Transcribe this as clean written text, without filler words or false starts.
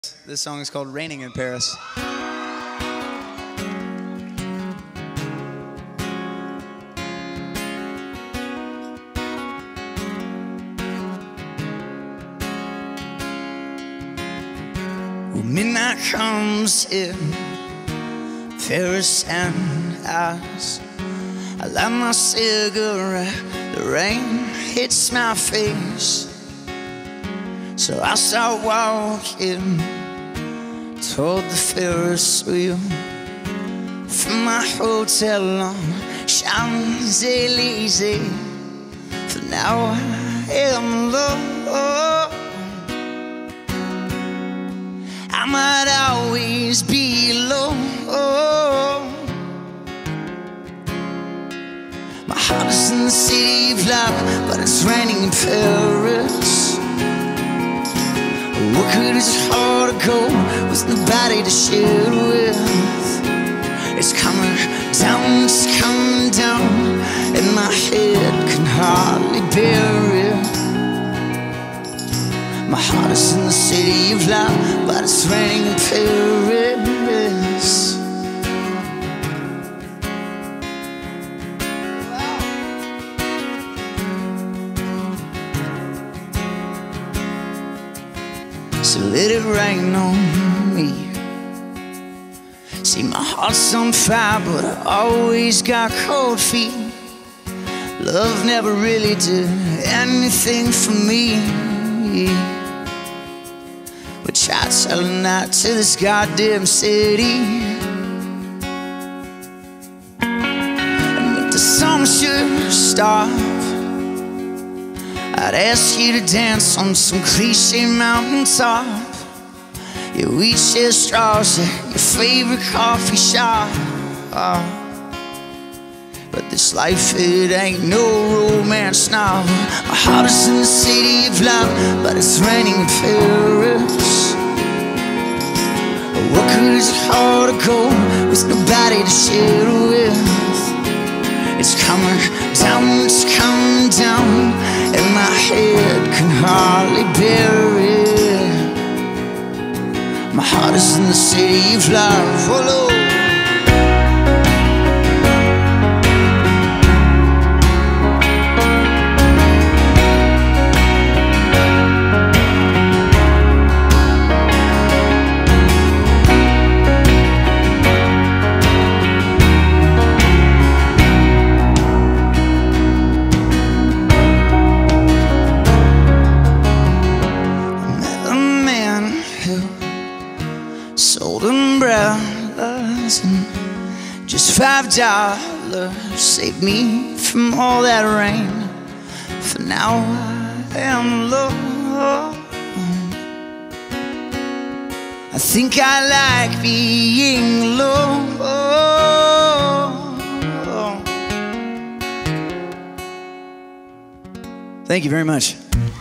This song is called Raining in Paris. Well, midnight comes in Paris and I light my cigarette. The rain hits my face, so I start walking toward the Ferris wheel from my hotel on Champs-Élysées. For now I am alone. I might always be alone. My heart is in the city of love, but it's raining in Paris. What good is it hard to go with nobody to share it with? It's coming down, and my head can hardly bear it. My heart is in the city of love, but it's raining in Paris. So let it rain on me. See, my heart's on fire, but I always got cold feet. Love never really did anything for me. We tried selling out to this goddamn city, and if the song should stop, I'd ask you to dance on some cliché mountaintop. Yeah, we share straws at your favorite coffee shop. But this life, it ain't no romance now. My heart is in the city of love, but it's raining in Paris. What good is it hard to go with nobody to share it with? It's coming down, and my head can hardly bear it. My heart is in the city of love. Oh, Lord. Sold umbrellas and just $5 saved me from all that rain. For now I am alone. I think I like being alone. Thank you very much.